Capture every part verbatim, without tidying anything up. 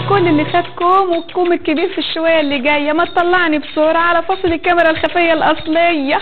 كل اللي خد كوم والكوم الكبير في الشوية اللي جاية. ما تطلعني بسرعة على فاصل الكاميرا الخفية الأصلية.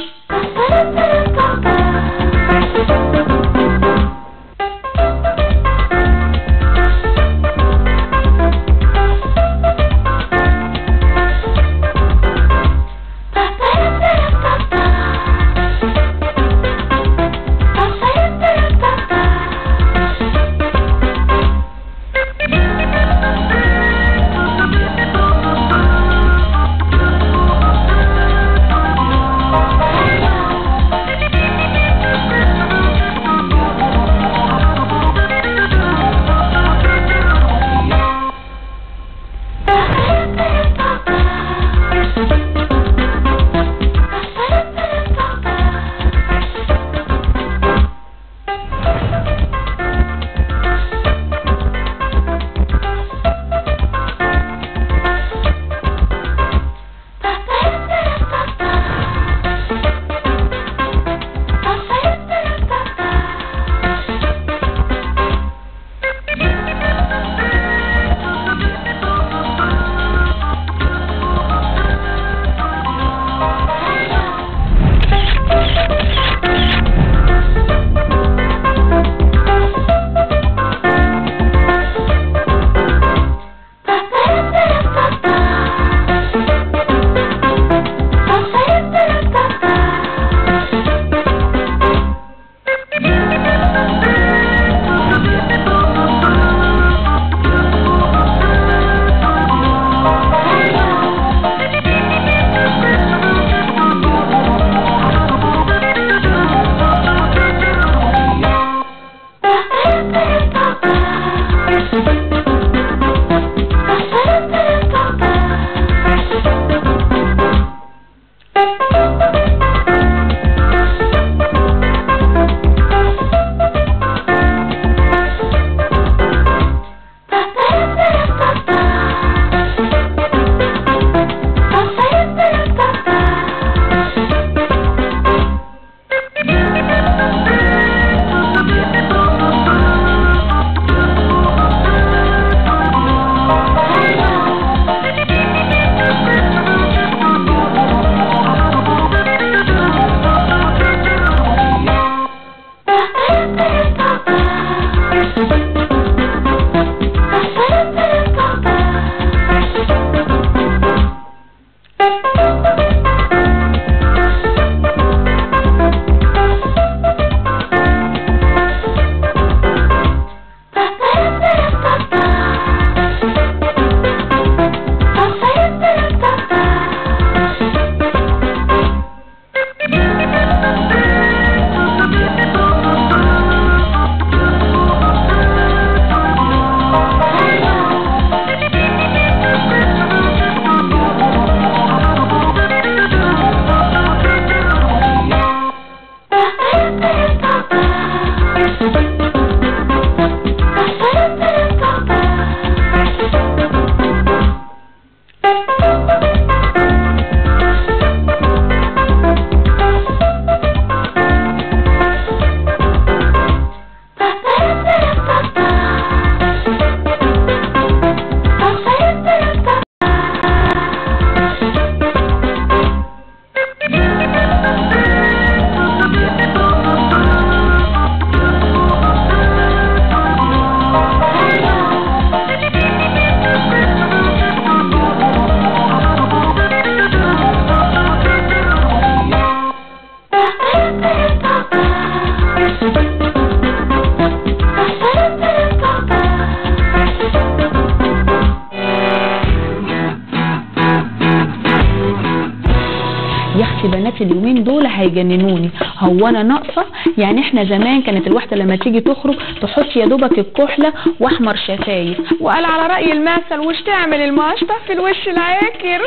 بنات اليومين دول هيجننوني. هو انا ناقصه؟ يعني احنا زمان كانت الواحده لما تيجي تخرج تحط يا دوبك الكحله واحمر شفايف، وقال على راي المثل وش تعمل المقشطه في الوش العاكر.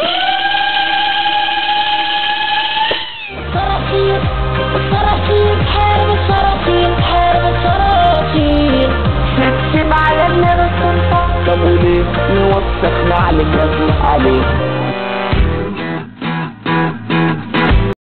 صراصير صراصير حارب الصراصير حارب الصراصير نكتب على النار السلطان. طب وليه نوسخ معلم عليه؟